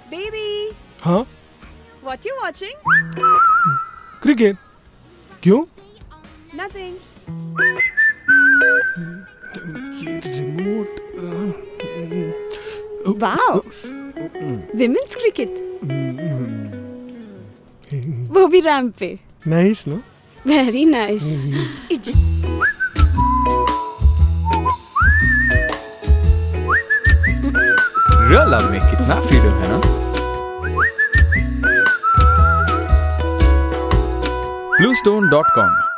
Baby, हाँ what you watching? Cricket. क्यों? Nothing. ये रिमोट Wow, women's cricket. वो भी रैंप पे। नाइस ना? Very nice. रियल लव में कितना फ्रीडम है ना? bluestone.com